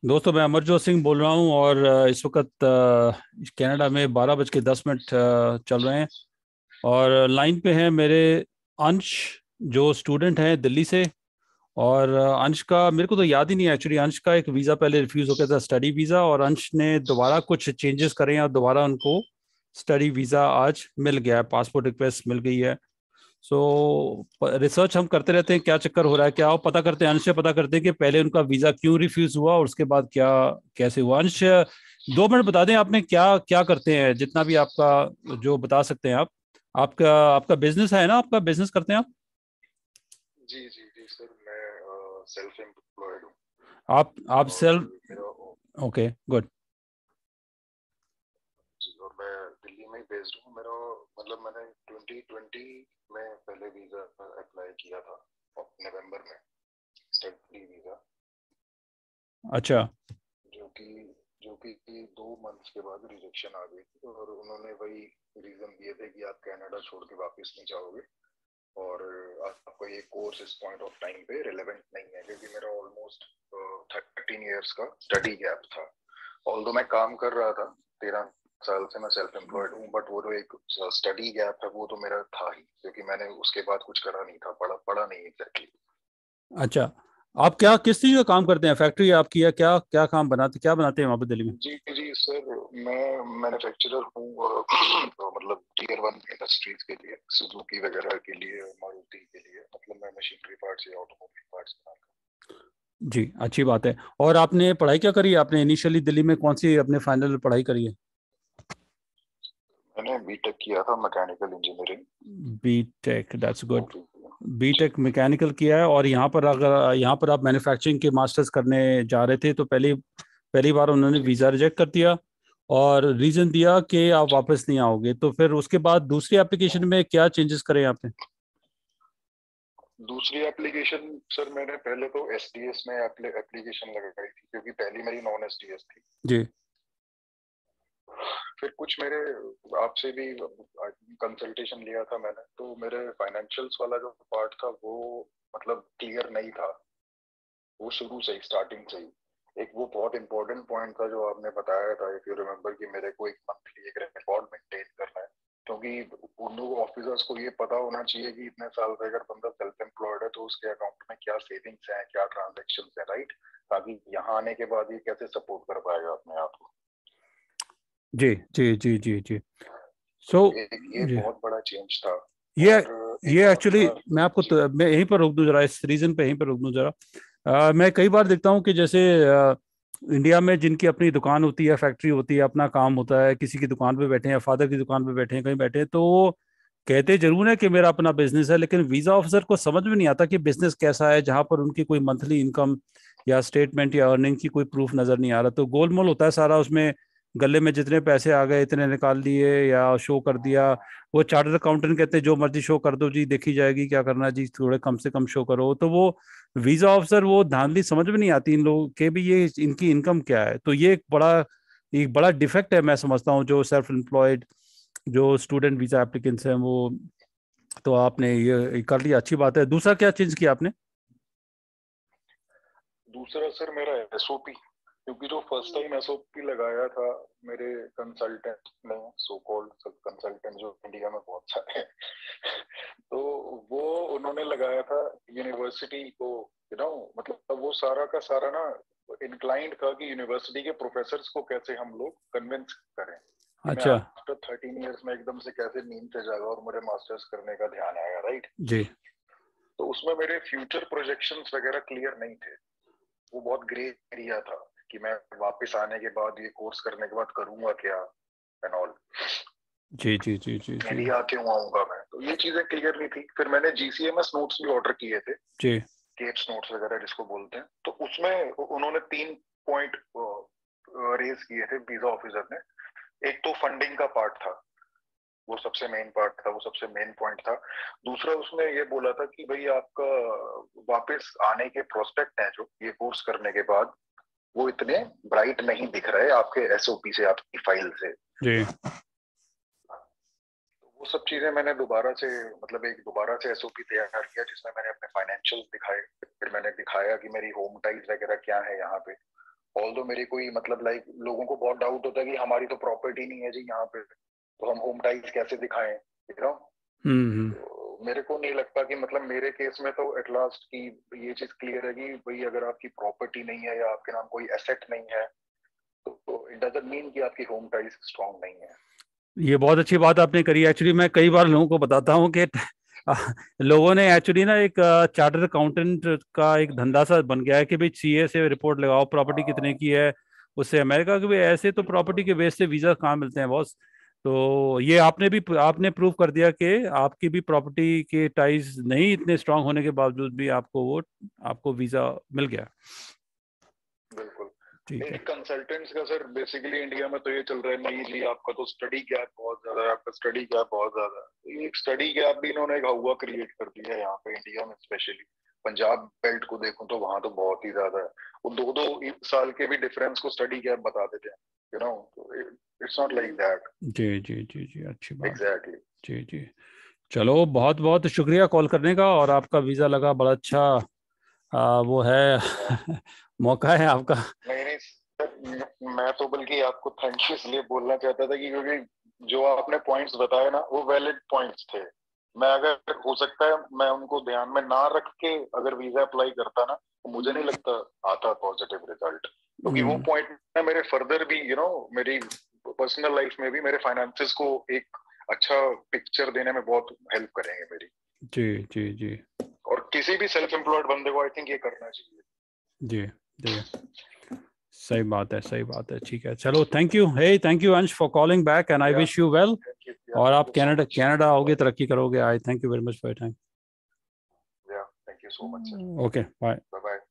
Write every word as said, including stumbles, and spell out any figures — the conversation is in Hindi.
दोस्तों, मैं अमरजोत सिंह बोल रहा हूँ और अ, इस वक्त अ, कनाडा में बारह बज के दस मिनट अ, चल रहे हैं। और लाइन पे हैं मेरे अंश, जो स्टूडेंट हैं दिल्ली से। और अ, अंश का मेरे को तो याद ही नहीं है एक्चुअली। अंश का एक वीज़ा पहले रिफ्यूज़ हो गया था, स्टडी वीज़ा, और अंश ने दोबारा कुछ चेंजेस करे हैं और दोबारा उनको स्टडी वीज़ा आज मिल गया है, पासपोर्ट रिक्वेस्ट मिल गई है। सो रिसर्च हम करते रहते हैं, क्या चक्कर हो रहा है, क्या हो पता करते हैं, अंश से पता करते हैं कि पहले उनका वीजा क्यों रिफ्यूज हुआ और उसके बाद क्या कैसे हुआ। अंश, दो मिनट बता दें आपने क्या क्या करते हैं, जितना भी आपका जो बता सकते हैं आप। आपका आपका बिजनेस है ना, आपका बिजनेस करते हैं आप? जी जी जी सर, मैं सेल्फ एम्प्लॉयड हूँ। आप आप और सेल्फ? मेरा ओके, गुड। जी, और मैं दिल्ली में ही बेस्ड हूँ। मेरा मतलब मैंने ट्वेंटी ट्वेंटी में पहले वीज़ा अप्लाई किया था, नवंबर में, स्टडी वीज़ा। अच्छा। जो कि जो कि दो मंथ्स के बाद रिजेक्शन आ गई थी, और उन्होंने वही रीज़न दिए थे कि आप कनाडा छोड़ के वापस नहीं जाओगे, और आपका ये कोर्स इस पॉइंट ऑफ टाइम पे रिलेवेंट नहीं है, क्योंकि मेरा ऑलमोस्ट थर्टीन इयर्स का स्टडी गैप था। ऑल्दो मैं काम कर रहा था, तेरह साल से मैं सेल्फ एम्प्लॉयड हूँ, बट वो जो एक स्टडी गैप है वो तो मेरा था ही, क्योंकि मैंने उसके बाद कुछ करा नहीं था, पढ़ा पढ़ा नहीं एग्जैक्टली। अच्छा, आप क्या किस चीज़ का काम करते हैं? फैक्ट्री आपकी है क्या? क्या काम बनाते क्या बनाते हैं वहाँ पे दिल्ली में? जी जी सर, मैं मैन्युफैक्चरर हूँ। अ, तो मतलब टीयर वन इंडस्ट्रीज के लिए, सुजुकी वगैरह के लिए, मारुति के लिए, मतलब मैं मशीनरी पार्ट्स या ऑटोमोबाइल पार्ट्स बनाता जी, अच्छी बात है। और आपने पढ़ाई क्या करी है? आपने इनिशियली दिल्ली में कौन सी अपने फाइनल पढ़ाई करी है? हूँ। मैंने बीटेक किया था मैकेनिकल इंजीनियरिंग। बीटेक, दैट्स वो गुड। भी जी। बीटेक मैकेनिकल किया है, और यहाँ पर अगर यहाँ पर आप मैन्युफैक्चरिंग के मास्टर्स करने जा रहे थे तो पहली पहली बार उन्होंने जी वीज़ा रिजेक्ट कर दिया और रीज़न दिया कि आप जी। वापस नहीं आओगे। तो फिर उसके बाद दूसरी एप्लीकेशन में क्या चेंजेस करे आपने? दूसरी एप्लीकेशन सर, मैंने पहले तो एसडीएस में एप्लीकेशन लगाई थी, क्योंकि पहली मेरी नॉन एसडीएस थी। जी। फिर कुछ मेरे आपसे भी कंसल्टेशन लिया था मैंने, तो मेरे फाइनेंशियल्स वाला जो पार्ट था वो मतलब क्लियर नहीं था, वो शुरू से ही, स्टार्टिंग से ही। एक वो बहुत इंपॉर्टेंट पॉइंट था जो आपने बताया था, इफ यू रिमेम्बर, कि मेरे को एक मंथली एक रिकॉर्ड मेंटेन करना है, क्योंकि उन लोग ऑफिसर्स को ये पता होना चाहिए कि इतने साल से अगर बंदा सेल्फ एम्प्लॉयड है तो उसके अकाउंट में क्या सेविंग्स हैं, क्या ट्रांजेक्शन है, राइट, ताकि यहाँ आने के बाद ये कैसे सपोर्ट कर पाएगा अपने आप को। जी जी जी जी जी। सो तो एक ये जी, बहुत बड़ा चेंज था। ये और ये एक और एक्चुअली था। मैं आपको जी तो, मैं यहीं पर रोक दूं जरा, इस रीजन पे यहीं पर रोक दूं जरा। अ, मैं कई बार देखता हूँ कि जैसे अ, इंडिया में जिनकी अपनी दुकान होती है, फैक्ट्री होती है, अपना काम होता है, किसी की दुकान पे बैठे हैं, फादर की दुकान पे बैठे हैं, कहीं बैठे हैं, तो वो कहते जरूर है कि मेरा अपना बिजनेस है, लेकिन वीजा ऑफिसर को समझ में नहीं आता कि बिजनेस कैसा है जहां पर उनकी कोई मंथली इनकम या स्टेटमेंट या अर्निंग की कोई प्रूफ नजर नहीं आ रहा। तो गोलमोल होता है सारा उसमें। गले में जितने पैसे आ गए इतने निकाल लिए या शो कर दिया। वो चार्टर्ड अकाउंटेंट कहते हैं जो मर्जी शो कर दो जी, देखी जाएगी, क्या करना है जी, थोड़े कम से कम शो करो। तो वो वीजा ऑफिसर वो धांधली समझ में नहीं आती इन लोगों के भी, ये इनकी इनकम क्या है। तो ये एक बड़ा एक बड़ा डिफेक्ट है, मैं समझता हूँ, जो सेल्फ एम्प्लॉयड जो स्टूडेंट वीजा एप्लीकेंट्स हैं वो। तो आपने ये कर लिया, अच्छी बात है। दूसरा क्या चेंज किया आपने? दूसरा सर, मेरा एसओपी, क्योंकि जो फर्स्ट टाइम एसओपी लगाया था मेरे कंसल्टेंट ने, सो कॉल्ड कंसल्टेंट जो इंडिया में बहुत सारे हैं, तो वो उन्होंने लगाया था यूनिवर्सिटी को, यू नो, मतलब वो सारा का सारा ना इंक्लाइंड था कि यूनिवर्सिटी के प्रोफेसर्स को कैसे हम लोग कन्विंस करें कि मैं अच्छा। आफ्टर थर्टीन ईयर्स में एकदम से कैसे नींद से जागा और मुझे मास्टर्स करने का ध्यान आया, राइट। जी। तो उसमें मेरे फ्यूचर प्रोजेक्शंस वगैरह क्लियर नहीं थे। वो बहुत ग्रे एरिया था कि मैं वापस आने के बाद, ये कोर्स करने के बाद करूंगा क्या, एंड ऑल, जी जी जी जी जी इंडिया क्यों आऊंगा मैं, तो ये चीजें क्लियर नहीं थी। फिर मैंने जीसीएमएस नोट्स भी ऑर्डर किए थे, जी। केप्स नोट्स वगैरह जिसको बोलते हैं, तो उसमें उन्होंने तीन पॉइंट रेज किए थे वीजा ऑफिसर ने। एक तो फंडिंग का पार्ट था, वो सबसे मेन पार्ट था, वो सबसे मेन पॉइंट था। दूसरा उसने ये बोला था कि भाई आपका वापस आने के प्रोस्पेक्ट हैं जो ये कोर्स करने के बाद, वो इतने ब्राइट नहीं दिख रहे आपके एसओपी से, आपकी फाइल से। जी। तो वो सब चीजें मैंने दोबारा से, मतलब एक दोबारा से एसओपी तैयार किया, जिसमें मैंने अपने फाइनेंशियल दिखाए, फिर मैंने दिखाया कि मेरी होम टाइज वगैरह क्या है यहाँ पे, ऑल्दो मेरे कोई मतलब लाइक लोगों को बहुत डाउट होता है कि हमारी तो प्रॉपर्टी नहीं है जी यहाँ पे, तो हम होम टाइज कैसे दिखाएं, यू नो। तो मेरे को नहीं लगता कि मतलब मेरे केस में तो एट लास्ट की ये चीज क्लियर है कि भाई अगर आपकी प्रॉपर्टी नहीं है या आपके नाम कोई एसेट नहीं है तो इट डजंट मीन कि आपकी होम टाइज स्ट्रांग नहीं है। ये बहुत अच्छी बात आपने करी। एक्चुअली मैं कई बार लोगों को बताता हूँ कि लोगों ने एक्चुअली ना एक चार्टर्ड अकाउंटेंट का एक धंधा सा बन गया है कि भाई सीए से रिपोर्ट लगाओ प्रॉपर्टी कितने की है, उससे अमेरिका के भी ऐसे तो प्रॉपर्टी के बेस से वीजा कहाँ मिलते हैं बॉस। तो ये आपने भी आपने प्रूव कर दिया कि आपकी भी प्रॉपर्टी के टाइज नहीं इतने स्ट्रांग होने के बावजूद भी आपको वो आपको वीजा मिल गया। बिल्कुल ठीक है। कंसल्टेंट्स का सर बेसिकली इंडिया में तो ये चल रहा है नहीं जी आपका तो स्टडी गैप बहुत ज्यादा है, आपका स्टडी गैप बहुत ज्यादा है। ये एक स्टडी गैप भी इन्होंने एक हवा क्रिएट कर दिया है यहाँ पे इंडिया में, स्पेशली पंजाब बेल्ट को देखूं तो वहां तो बहुत ही ज्यादा है। वो दो दो साल के भी डिफरेंस को स्टडी गैप बता देते हैं, you know. It's not like that. जी जी जी जी अच्छी बात। एग्जैक्टली जी जी चलो बहुत बहुत शुक्रिया कॉल करने का, और आपका वीजा लगा बड़ा अच्छा आ, वो है मौका है आपका। नहीं नहीं सर, मैं तो बल्कि आपको थैंक यू इसलिए बोलना चाहता था कि क्योंकि जो आपने पॉइंट्स बताए ना वो वैलिड पॉइंट्स थे। मैं अगर हो सकता है मैं उनको ध्यान में ना रख के अगर वीजा अप्लाई करता ना तो मुझे नहीं लगता आता पॉजिटिव रिजल्ट, क्योंकि वो पॉइंट मेरे फर्दर भी यू नो मेरी पर्सनल लाइफ में भी मेरे फाइनेंसेस को एक अच्छा पिक्चर देने में बहुत हेल्प करेंगे मेरी। जी जी जी और किसी भी सेल्फ एम्प्लॉयड बंदे को आई थिंक ये करना चाहिए। जी जी सही बात है, सही बात है। ठीक है चलो, thank you. Hey thank you Ansh for calling back and I wish you well. और आप कनाडा कनाडा आओगे तरक्की करोगे। I thank you very much for your time. Thank you so much sir. Okay bye. Bye bye.